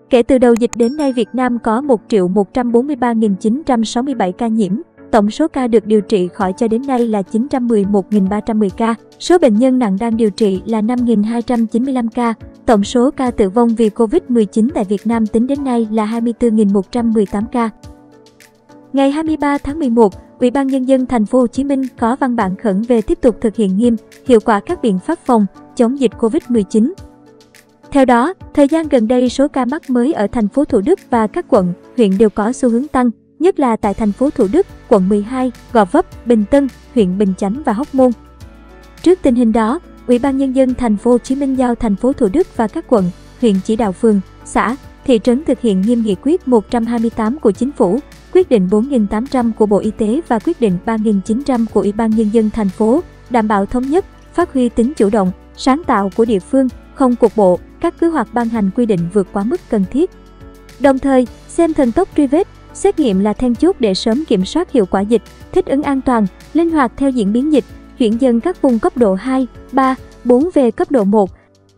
Kể từ đầu dịch đến nay, Việt Nam có 1.143.967 ca nhiễm. Tổng số ca được điều trị khỏi cho đến nay là 911.310 ca. Số bệnh nhân nặng đang điều trị là 5.295 ca. Tổng số ca tử vong vì Covid-19 tại Việt Nam tính đến nay là 24.118 ca. Ngày 23 tháng 11, Ủy ban Nhân dân Thành phố Hồ Chí Minh có văn bản khẩn về tiếp tục thực hiện nghiêm, hiệu quả các biện pháp phòng chống dịch Covid-19. Theo đó, thời gian gần đây số ca mắc mới ở thành phố Thủ Đức và các quận, huyện đều có xu hướng tăng, nhất là tại thành phố Thủ Đức, quận 12, Gò Vấp, Bình Tân, huyện Bình Chánh và Hóc Môn. Trước tình hình đó, Ủy ban Nhân dân Thành phố Hồ Chí Minh giao thành phố Thủ Đức và các quận, huyện chỉ đạo phường, xã, thị trấn thực hiện nghiêm nghị quyết 128 của Chính phủ, quyết định 4.800 của Bộ Y tế và quyết định 3.900 của Ủy ban Nhân dân thành phố, đảm bảo thống nhất, phát huy tính chủ động, sáng tạo của địa phương, không cục bộ, các kế hoạch ban hành quy định vượt quá mức cần thiết. Đồng thời, xem thần tốc truy vết, xét nghiệm là then chốt để sớm kiểm soát hiệu quả dịch, thích ứng an toàn, linh hoạt theo diễn biến dịch, chuyển dần các vùng cấp độ 2, 3, 4 về cấp độ 1.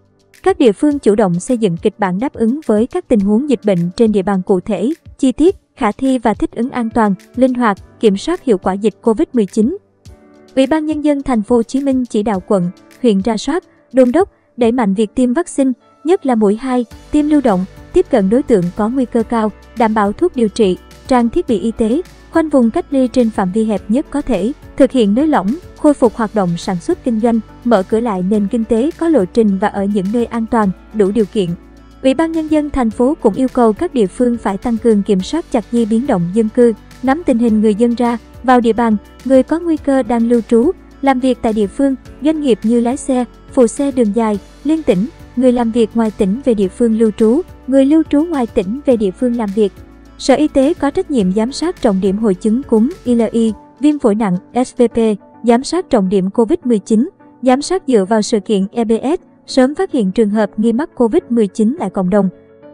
Các địa phương chủ động xây dựng kịch bản đáp ứng với các tình huống dịch bệnh trên địa bàn cụ thể, chi tiết, khả thi và thích ứng an toàn, linh hoạt, kiểm soát hiệu quả dịch Covid-19. Ủy ban Nhân dân Thành phố Hồ Chí Minh chỉ đạo quận, huyện rà soát, đôn đốc, đẩy mạnh việc tiêm vaccine, nhất là mũi 2, tiêm lưu động, tiếp cận đối tượng có nguy cơ cao, đảm bảo thuốc điều trị, trang thiết bị y tế, khoanh vùng cách ly trên phạm vi hẹp nhất có thể, thực hiện nới lỏng, khôi phục hoạt động sản xuất kinh doanh, mở cửa lại nền kinh tế có lộ trình và ở những nơi an toàn, đủ điều kiện. Ủy ban Nhân dân thành phố cũng yêu cầu các địa phương phải tăng cường kiểm soát chặt di biến động dân cư, nắm tình hình người dân ra, vào địa bàn, người có nguy cơ đang lưu trú, làm việc tại địa phương, doanh nghiệp như lái xe, phụ xe đường dài, liên tỉnh, người làm việc ngoài tỉnh về địa phương lưu trú, người lưu trú ngoài tỉnh về địa phương làm việc. Sở Y tế có trách nhiệm giám sát trọng điểm hội chứng cúm ILI, viêm phổi nặng SVP, giám sát trọng điểm COVID-19, giám sát dựa vào sự kiện EBS, sớm phát hiện trường hợp nghi mắc COVID-19 tại cộng đồng.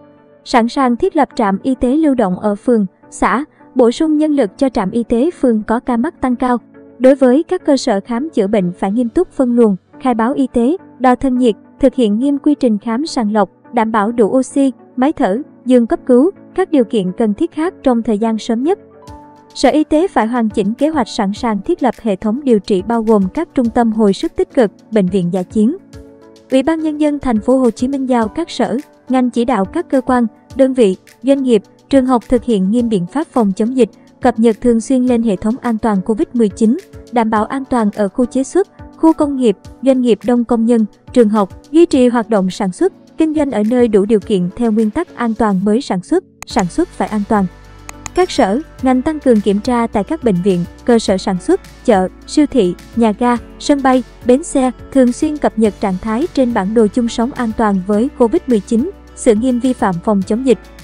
Sẵn sàng thiết lập trạm y tế lưu động ở phường, xã, bổ sung nhân lực cho trạm y tế phường có ca mắc tăng cao. Đối với các cơ sở khám chữa bệnh phải nghiêm túc phân luồng, khai báo y tế, đo thân nhiệt, thực hiện nghiêm quy trình khám sàng lọc, đảm bảo đủ oxy, máy thở, giường cấp cứu, các điều kiện cần thiết khác trong thời gian sớm nhất. Sở Y tế phải hoàn chỉnh kế hoạch sẵn sàng thiết lập hệ thống điều trị bao gồm các trung tâm hồi sức tích cực, bệnh viện dã chiến. Ủy ban Nhân dân Thành phố Hồ Chí Minh giao các sở, ngành chỉ đạo các cơ quan, đơn vị, doanh nghiệp, trường học thực hiện nghiêm biện pháp phòng chống dịch, cập nhật thường xuyên lên hệ thống an toàn COVID-19, đảm bảo an toàn ở khu chế xuất, khu công nghiệp, doanh nghiệp đông công nhân, trường học, duy trì hoạt động sản xuất, kinh doanh ở nơi đủ điều kiện theo nguyên tắc an toàn mới sản xuất phải an toàn. Các sở, ngành tăng cường kiểm tra tại các bệnh viện, cơ sở sản xuất, chợ, siêu thị, nhà ga, sân bay, bến xe, thường xuyên cập nhật trạng thái trên bản đồ chung sống an toàn với Covid-19, xử nghiêm vi phạm phòng chống dịch.